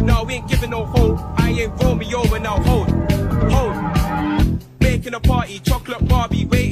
No, we ain't giving no hold. I ain't Romeo and I'll hold. Making a party, chocolate Barbie, wait.